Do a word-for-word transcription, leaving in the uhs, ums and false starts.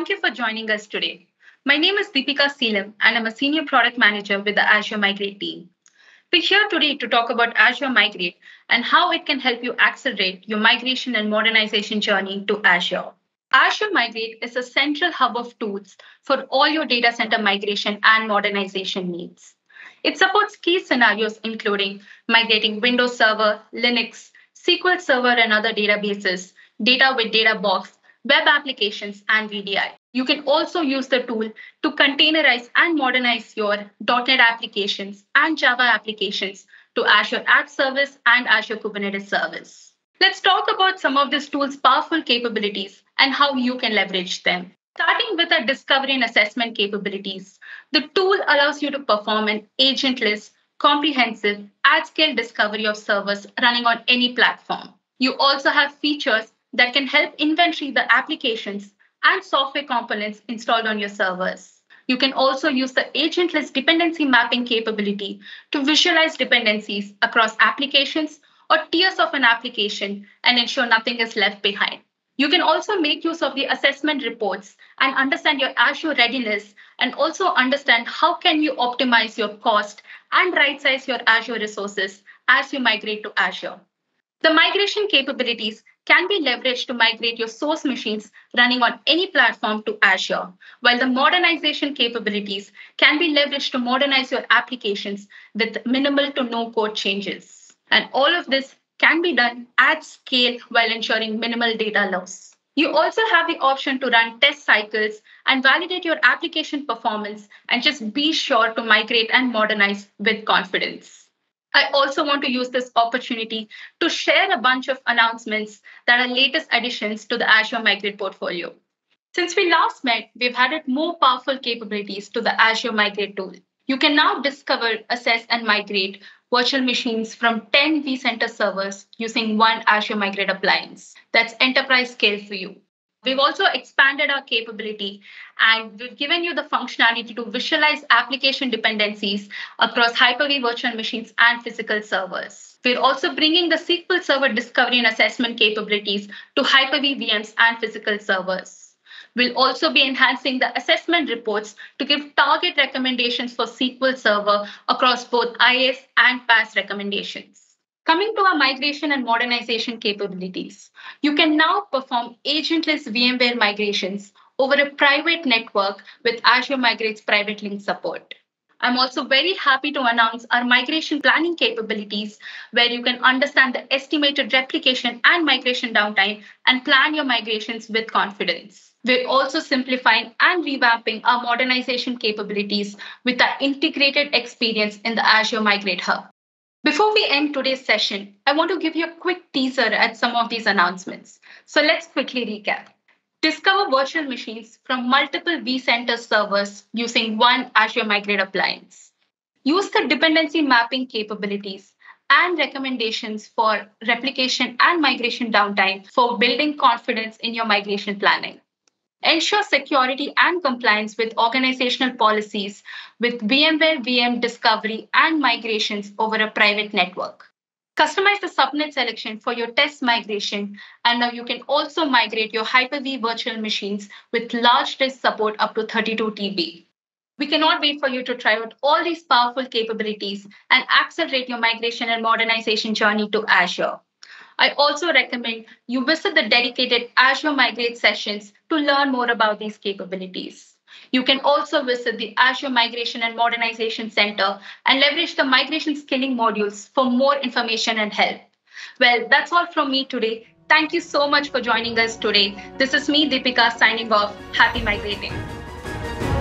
Thank you for joining us today. My name is Deepika Seelam, and I'm a Senior Product Manager with the Azure Migrate team. We're here today to talk about Azure Migrate and how it can help you accelerate your migration and modernization journey to Azure. Azure Migrate is a central hub of tools for all your data center migration and modernization needs. It supports key scenarios including migrating Windows Server, Linux, S Q L Server and other databases, data with data box, web applications, and V D I. You can also use the tool to containerize and modernize your dot net applications and Java applications to Azure App Service and Azure Kubernetes Service. Let's talk about some of this tool's powerful capabilities and how you can leverage them. Starting with our discovery and assessment capabilities, the tool allows you to perform an agentless, comprehensive, at-scale discovery of servers running on any platform. You also have features that can help inventory the applications and software components installed on your servers. You can also use the agentless dependency mapping capability to visualize dependencies across applications or tiers of an application and ensure nothing is left behind. You can also make use of the assessment reports and understand your Azure readiness and also understand how can you optimize your cost and right-size your Azure resources as you migrate to Azure. The migration capabilities can be leveraged to migrate your source machines running on any platform to Azure, while the modernization capabilities can be leveraged to modernize your applications with minimal to no code changes. And all of this can be done at scale while ensuring minimal data loss. You also have the option to run test cycles and validate your application performance and just be sure to migrate and modernize with confidence. I also want to use this opportunity to share a bunch of announcements that are latest additions to the Azure Migrate portfolio. Since we last met, we've added more powerful capabilities to the Azure Migrate tool. You can now discover, assess, and migrate virtual machines from ten vCenter servers using one Azure Migrate appliance. That's enterprise scale for you. We've also expanded our capability and we've given you the functionality to visualize application dependencies across Hyper-V virtual machines and physical servers. We're also bringing the S Q L Server discovery and assessment capabilities to Hyper-V V Ms and physical servers. We'll also be enhancing the assessment reports to give target recommendations for S Q L Server across both I A S and P A S recommendations. Coming to our migration and modernization capabilities, you can now perform agentless VMware migrations over a private network with Azure Migrate's private link support. I'm also very happy to announce our migration planning capabilities, where you can understand the estimated replication and migration downtime and plan your migrations with confidence. We're also simplifying and revamping our modernization capabilities with our integrated experience in the Azure Migrate Hub. Before we end today's session, I want to give you a quick teaser at some of these announcements. So let's quickly recap. Discover virtual machines from multiple vCenter servers using one Azure Migrate appliance. Use the dependency mapping capabilities and recommendations for replication and migration downtime for building confidence in your migration planning. Ensure security and compliance with organizational policies with VMware V M discovery and migrations over a private network. Customize the subnet selection for your test migration, and now you can also migrate your Hyper-V virtual machines with large disk support up to thirty-two T B. We cannot wait for you to try out all these powerful capabilities and accelerate your migration and modernization journey to Azure. I also recommend you visit the dedicated Azure Migrate sessions to learn more about these capabilities. You can also visit the Azure Migration and Modernization Center and leverage the migration skilling modules for more information and help. Well, that's all from me today. Thank you so much for joining us today. This is me, Deepika, signing off. Happy migrating.